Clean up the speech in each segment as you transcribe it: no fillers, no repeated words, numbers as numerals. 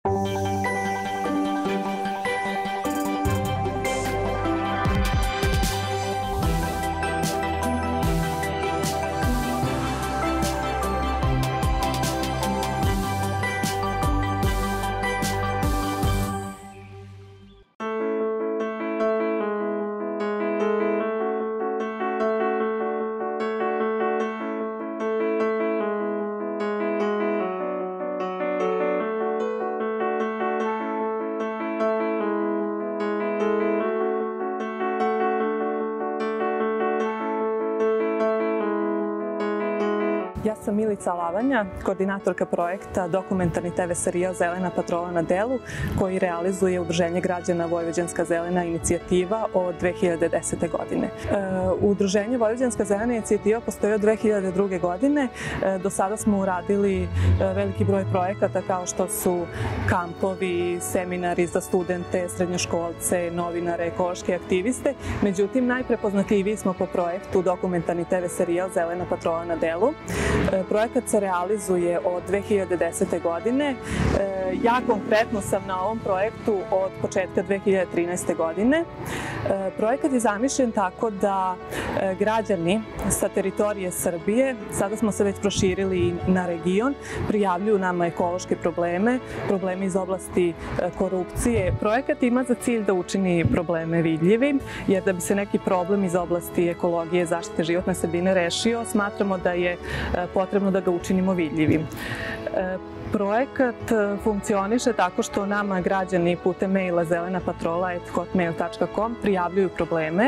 Ja sam Milica Lavanja, koordinatorka projekta dokumentarni TV serijal Zelena patrola na delu, koji realizuje Udruženje građana Vojvođanska zelena inicijativa od 2010. godine. Udruženje Vojvođanska zelena inicijativa postoji od 2002. godine. Do sada smo uradili veliki broj projekata kao što su kampovi, seminari za studente, srednjoškolce, novinare, ekološke aktiviste. Međutim, najprepoznatljiviji smo po projektu dokumentarni TV serijal Zelena patrola na delu. Projekat se realizuje od 2010. godine. Ja konkretno sam na ovom projektu od početka 2013. godine. Projekat je zamišljen tako da građani sa teritorije Srbije, sada smo se već proširili na region, prijavljuju nama ekološke probleme, probleme iz oblasti korupcije. Projekat ima za cilj da učini probleme vidljivim, jer da bi se neki problem iz oblasti ekologije, zaštite životne sredine rešio, smatramo da je potrebno da ga učinimo vidljivim. Projekat funkcioniše tako što nama građani putem maila zelenapatrola@hotmail.com prijavljuju probleme.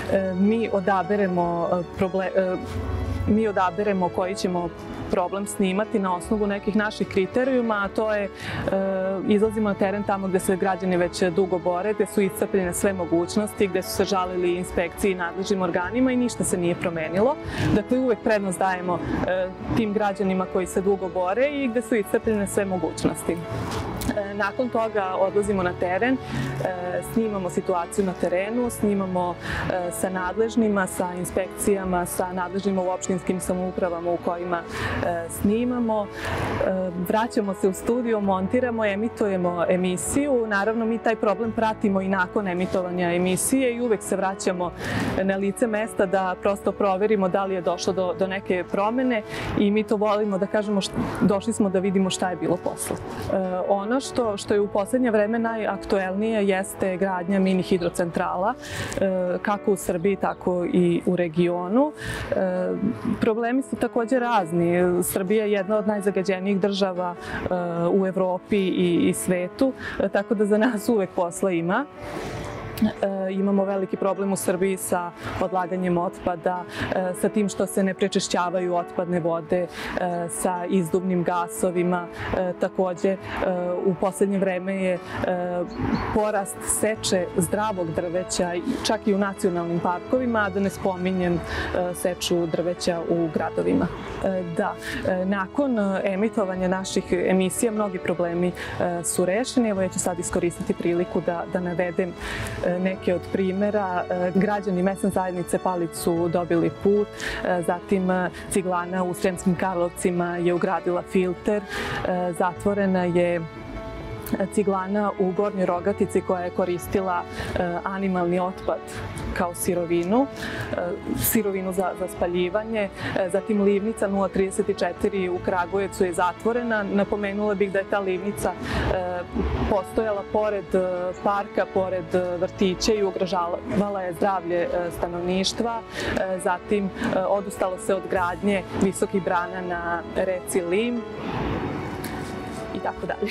Mi odaberemo koji ćemo problem snimati na osnovu nekih naših kriterijuma, a to je izlazimo na teren tamo gde se građani već dugo bore, gde su iscrpljene sve mogućnosti, gde su se žalili inspekciji i nadležnim organima i ništa se nije promenilo. Dakle, uvek prednost dajemo tim građanima koji se dugo bore i gde su iscrpljene sve mogućnosti. Nakon toga odlazimo na teren, snimamo situaciju na terenu, snimamo sa nadležnima, sa inspekcijama, sa nadležnima u opštinskim samoupravama u kojima snimamo, vraćamo se u studio, montiramo, emitujemo emisiju. Naravno, mi taj problem pratimo i nakon emitovanja emisije i uvek se vraćamo na lice mesta da prosto proverimo da li je došlo do neke promene i mi to volimo da kažemo, došli smo da vidimo šta je bilo posle. Ono što je u poslednje vreme najaktuelnije jeste gradnja mini hidrocentrala, kako u Srbiji, tako i u regionu. Problemi su takođe razni. Srbija je jedna od najzagađenijih država u Evropi i svetu, tako da za nas uvek posla ima. Imamo veliki problem u Srbiji sa odlaganjem otpada, sa tim što se ne prečišćavaju otpadne vode, sa izduvnim gasovima. Takođe, u poslednje vreme je porast seče zdravog drveća, čak i u nacionalnim parkovima, a da ne spominjem seču drveća u gradovima. Da, nakon emitovanja naših emisija mnogi problemi su rešeni. Evo, ja ću sad iskoristiti priliku da navedem neke od primera. Građani mesne zajednice Palić su dobili put, zatim Ciglana u Sremskim Karlovcima je ugradila filter, zatvorena je Ciglana u Gornjoj Rogatici koja je koristila animalni otpad kao sirovinu za spaljivanje. Zatim livnica 034 u Kragujevcu je zatvorena. Napomenula bih da je ta livnica postojala pored parka, pored vrtića i ugrožavala je zdravlje stanovništva. Zatim odustalo se od gradnje visokih brana na reci Lim i tako dalje.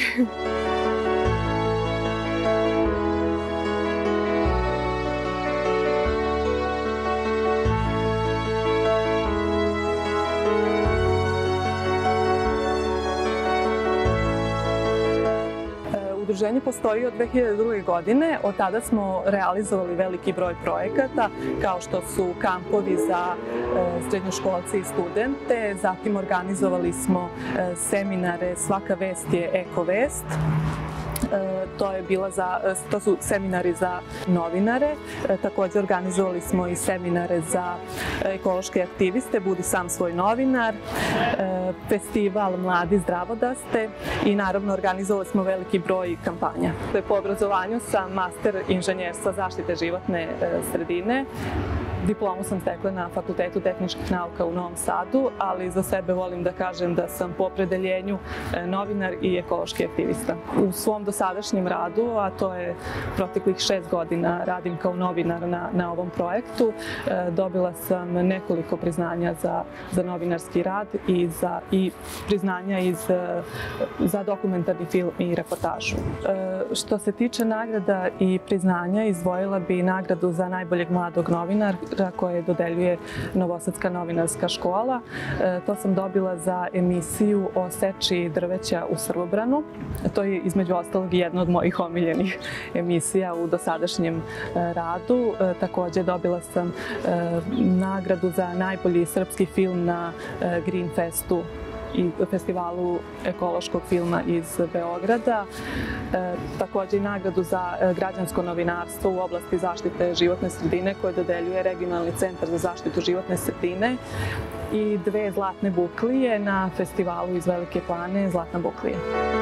Udruženje postoji od 2002. godine. Od tada smo realizovali veliki broj projekata, kao što su kampovi za srednjoškolce i studente. Zatim organizovali smo seminare Svaka vest je eko vest. To su seminari za novinare. Takođe organizovali smo i seminare za ekološke aktiviste, Budi sam svoj novinar, festival Mladi zdravodaste i naravno organizovali smo veliki broj kampanja. Po obrazovanju sam master inženjerstva zaštite životne sredine. Diplomu sam stekla na Fakultetu tehničkih nauka u Novom Sadu, ali za sebe volim da kažem da sam po opredeljenju novinar i ekološki aktivista. U svom dosadašnjem radu, a to je proteklih 6 godina radim kao novinar na ovom projektu, dobila sam nekoliko priznanja za novinarski rad i priznanja za dokumentarni film i reportažu. Što se tiče nagrada i priznanja, izdvojila bi nagradu za najboljeg mladog novinara koje dodeljuje Novosadska novinarska škola. To sam dobila za emisiju o seči drveća u Srbobranu. To je između ostalog jedna od mojih omiljenih emisija u dosadašnjem radu. Takođe dobila sam nagradu za najbolji srpski film na Green Festu i festivalu ekološkog filma iz Beograda. Takođe i nagradu za građansko novinarstvo u oblasti zaštite životne sredine koje dodeljuje Regionalni centar za zaštitu životne sredine i 2 zlatne buklije na festivalu iz Velike Plane, Zlatna buklija.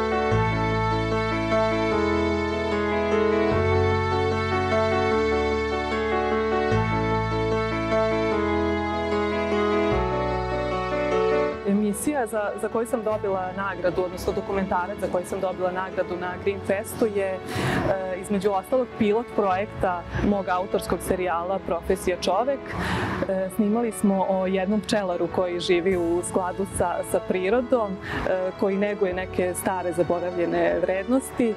Emisija za koju sam dobila nagradu, odnosno dokumentarac za koji sam dobila nagradu na Green Festu je između ostalog pilot projekta mog autorskog serijala Profesija čovek. Snimali smo o jednom pčelaru koji živi u skladu sa prirodom, koji neguje neke stare zaboravljene vrednosti.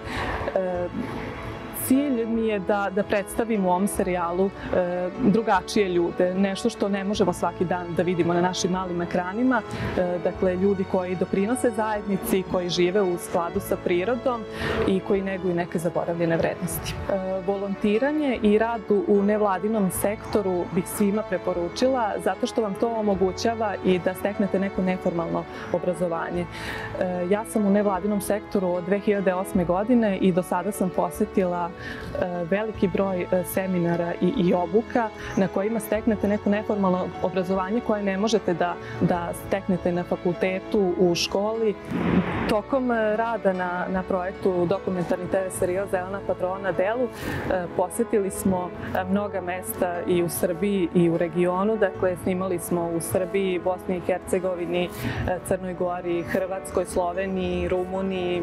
Cilj mi je da predstavim u ovom serijalu drugačije ljude, nešto što ne možemo svaki dan da vidimo na našim malim ekranima. Dakle, ljudi koji doprinose zajednici, koji žive u skladu sa prirodom i koji neguju neke zaboravljene vrednosti. Volontiranje i rad u nevladinom sektoru bih svima preporučila zato što vam to omogućava i da steknete neko neformalno obrazovanje. Ja sam u nevladinom sektoru od 2008. godine i do sada sam posetila veliki broj seminara i obuka na kojima steknete neko neformalno obrazovanje koje ne možete da steknete na fakultetu, u školi. Tokom rada na projektu dokumentarni TV serijal Zelena patrola na delu posetili smo mnoga mesta i u Srbiji i u regionu. Dakle, snimali smo u Srbiji, Bosni i Hercegovini, Crnoj Gori, Hrvatskoj, Sloveniji, Rumuniji,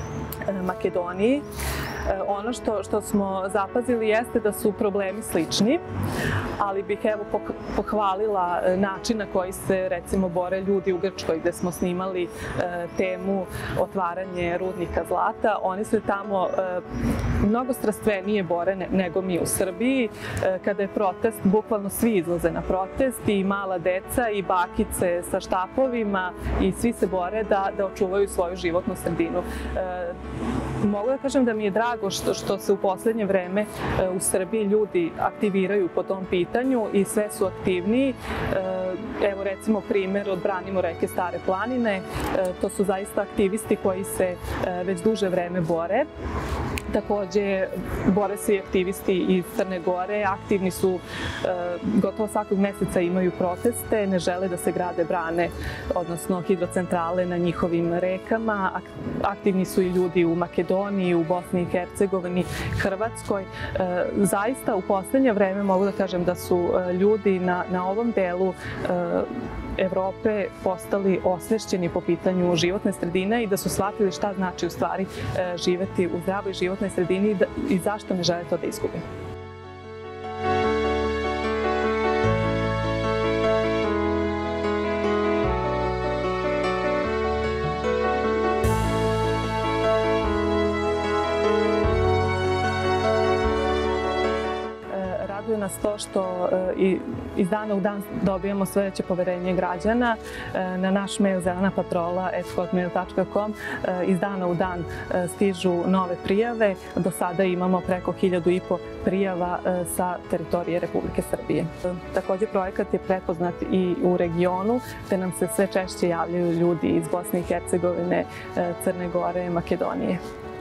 Makedoniji. Ono što smo zapazili jeste da su problemi slični, ali bih pohvalila način na koji se recimo bore ljudi u Grčkoj gde smo snimali temu otvaranje rudnika zlata. Oni se tamo mnogo strastvenije bore nego mi u Srbiji. Kada je protest, bukvalno svi izlaze na protest, i mala deca i bakice sa štapovima, i svi se bore da očuvaju svoju životnu sredinu. Mogu da kažem da mi je drago što se u poslednje vreme u Srbiji ljudi aktiviraju po tom pitanju i sve su aktivniji. Evo recimo primer od Branimo reke Stare planine. To su zaista aktivisti koji se već duže vreme bore. Takođe, bore se i aktivisti iz Crne Gore, aktivni su, gotovo svakog meseca imaju proteste, ne žele da se grade brane, odnosno hidrocentrale na njihovim rekama. Aktivni su i ljudi u Makedoniji, u Bosni i Hercegovini, Hrvatskoj. Zaista u poslednje vreme mogu da kažem da su ljudi na ovom delu Evrope postali osvešćeni po pitanju životne sredine i da su shvatili šta znači u stvari živeti u zdravoj životnoj sredini i zašto ne žele to da izgube. Raduje nas to što iz dana u dan dobijamo sve veće poverenje građana. Na naš mail zelenapatrola@hotmail.com iz dana u dan stižu nove prijave. Do sada imamo preko 1500 prijava sa teritorije Republike Srbije. Takođe, projekat je prepoznat i u regionu, te nam se sve češće javljaju ljudi iz Bosne i Hercegovine, Crne Gore, Makedonije.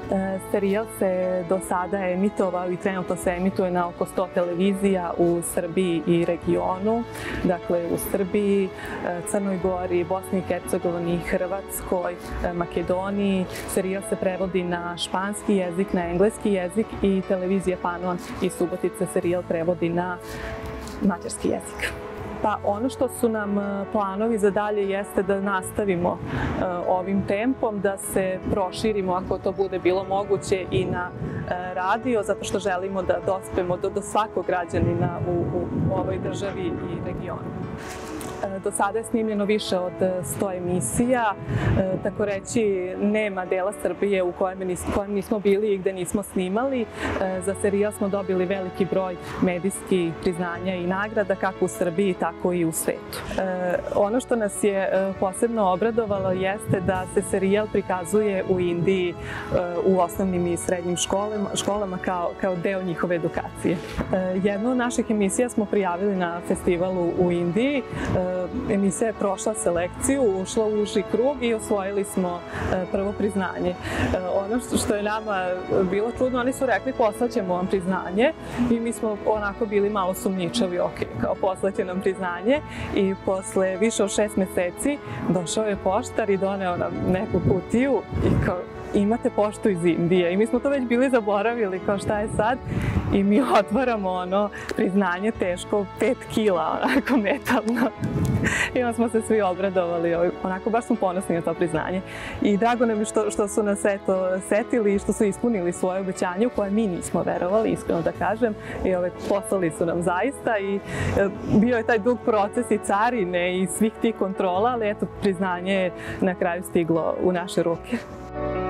Serijal se do sada emitovao i trenutno se emituje na oko 100 televizija u Srbiji i regionu. Dakle, u Srbiji, Crnoj Gori, Bosni i Hercegovini, Hrvatskoj, Makedoniji. Serijal se prevodi na španski jezik, na engleski jezik i televizija Panon iz Subotice serijal prevodi na mađarski jezik. Pa ono što su nam planovi za dalje jeste da nastavimo ovim tempom, da se proširimo ako to bude bilo moguće i na radio, zato što želimo da dospemo do svakog građanina u ovoj državi i regionu. Do sada je snimljeno više od 100 emisija, tako reći nema dela Srbije u kojem nismo bili i gde nismo snimali. Za serijal smo dobili veliki broj medijskih priznanja i nagrada kako u Srbiji, tako i u svetu. Ono što nas je posebno obradovalo jeste da se serijal prikazuje u Indiji u osnovnim i srednjim školama kao deo njihove edukacije. Jednu od naših emisija smo prijavili na festivalu u Indiji. Emisija je prošla selekciju, ušla u uži krug i osvojili smo prvo priznanje. Ono što je nama bilo čudno, oni su rekli poslaćemo vam priznanje i mi smo onako bili malo sumnjičavi, ok, kao poslaće nam priznanje i posle više od 6 meseci došao je poštar i doneo nam neku kutiju i kao imate poštu iz Indije i mi smo to već bili zaboravili kao šta je sad i mi otvaramo ono priznanje teško 5 kila, onako metalno. I onda smo se svi obradovali, onako baš smo ponosni na to priznanje. I drago nam je što su nas setili i što su ispunili svoje obećanje u koje mi nismo verovali, iskreno da kažem. I poslali su nam zaista i bio je taj dug proces i carine i svih tih kontrola, ali eto priznanje je na kraju stiglo u naše ruke.